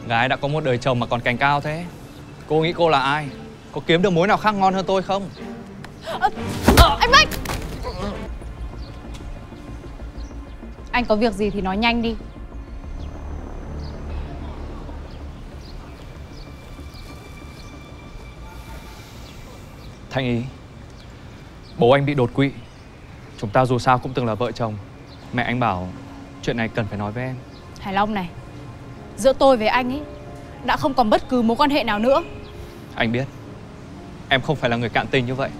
Gái đã có một đời chồng mà còn cành cao thế. Cô nghĩ cô là ai? Có kiếm được mối nào khác ngon hơn tôi không? Anh Bách! Anh có việc gì thì nói nhanh đi. Thanh Ý, bố anh bị đột quỵ. Chúng ta dù sao cũng từng là vợ chồng. Mẹ anh bảo chuyện này cần phải nói với em. Hải Long này, giữa tôi với anh ấy đã không còn bất cứ mối quan hệ nào nữa. Anh biết em không phải là người cạn tình như vậy.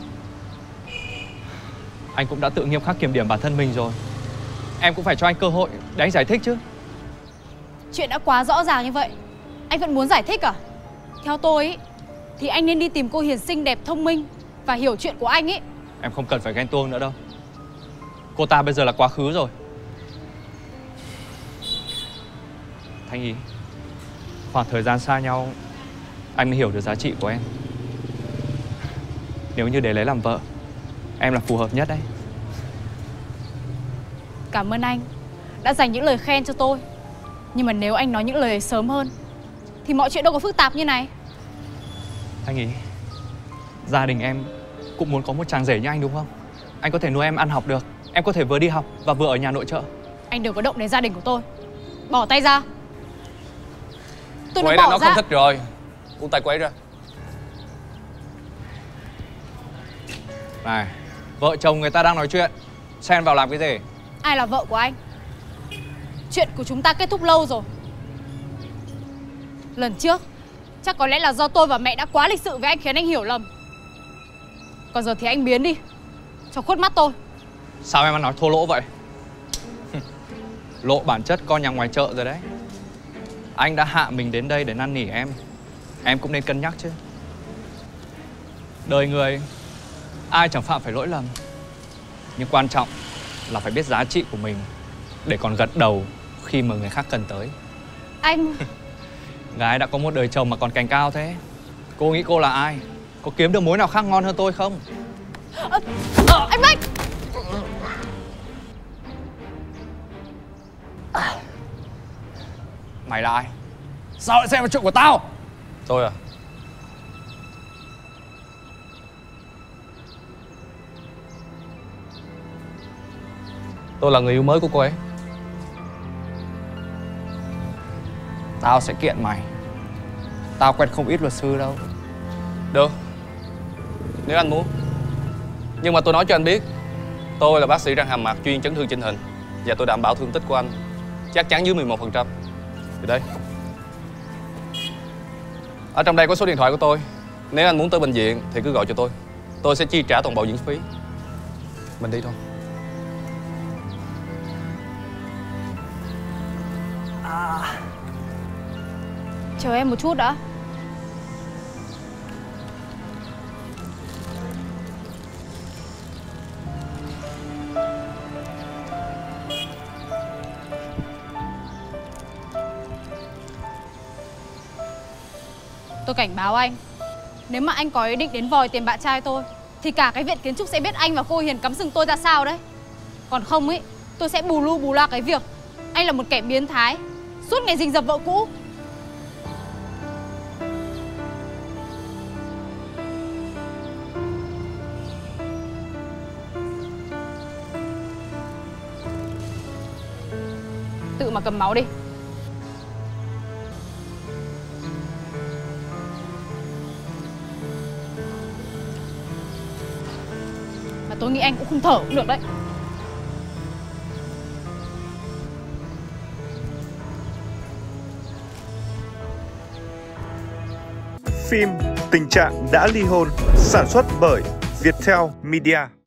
Anh cũng đã tự nghiêm khắc kiểm điểm bản thân mình rồi. Em cũng phải cho anh cơ hội để anh giải thích chứ. Chuyện đã quá rõ ràng như vậy, anh vẫn muốn giải thích à? Theo tôi ý, thì anh nên đi tìm cô Hiền xinh đẹp, thông minh và hiểu chuyện của anh ấy. Em không cần phải ghen tuông nữa đâu. Cô ta bây giờ là quá khứ rồi. Thanh Ý, khoảng thời gian xa nhau anh mới hiểu được giá trị của em. Nếu như để lấy làm vợ, em là phù hợp nhất đấy. Cảm ơn anh đã dành những lời khen cho tôi. Nhưng mà nếu anh nói những lời ấy sớm hơn thì mọi chuyện đâu có phức tạp như này. Thanh Ý, gia đình em cũng muốn có một chàng rể như anh đúng không? Anh có thể nuôi em ăn học được. Em có thể vừa đi học và vừa ở nhà nội trợ. Anh đừng có động đến gia đình của tôi. Bỏ tay ra. Tôi Cô nói ấy đã bỏ nói ra. không thích rồi. Buông tay cô ấy ra. Này, vợ chồng người ta đang nói chuyện, xen vào làm cái gì? Ai là vợ của anh? Chuyện của chúng ta kết thúc lâu rồi. Lần trước chắc có lẽ là do tôi và mẹ đã quá lịch sự với anh khiến anh hiểu lầm. Còn giờ thì anh biến đi cho khuất mắt tôi. Sao em ăn nói thô lỗ vậy? Lộ bản chất con nhà ngoài chợ rồi đấy. Anh đã hạ mình đến đây để năn nỉ em cũng nên cân nhắc chứ. Đời người ai chẳng phạm phải lỗi lầm. Nhưng quan trọng là phải biết giá trị của mình để còn gật đầu khi mà người khác cần tới. Anh Gái đã có một đời chồng mà còn cành cao thế. Cô nghĩ cô là ai? Có kiếm được mối nào khác ngon hơn tôi không? Anh Bách! Mày là ai? Sao lại xen vào chuyện của tao? Tôi à? Tôi là người yêu mới của cô ấy. Tao sẽ kiện mày. Tao quen không ít luật sư đâu. Được, nếu anh muốn. Nhưng mà tôi nói cho anh biết, tôi là bác sĩ răng hàm mặt chuyên chấn thương chỉnh hình. Và tôi đảm bảo thương tích của anh chắc chắn dưới 11%. Thì đây, ở trong đây có số điện thoại của tôi. Nếu anh muốn tới bệnh viện thì cứ gọi cho tôi. Tôi sẽ chi trả toàn bộ viện phí. Mình đi thôi. Chờ em một chút đã. Tôi cảnh báo anh, nếu mà anh có ý định đến vòi tiền bạn trai tôi thì cả cái viện kiến trúc sẽ biết anh và cô Hiền cắm sừng tôi ra sao đấy. Còn không ấy, tôi sẽ bù lu bù loa cái việc anh là một kẻ biến thái, suốt ngày rình rập vợ cũ. Tự mà cầm máu đi. Mà tôi nghĩ anh cũng không thở cũng được đấy. Phim Tình trạng đã ly hôn sản xuất bởi Viettel Media.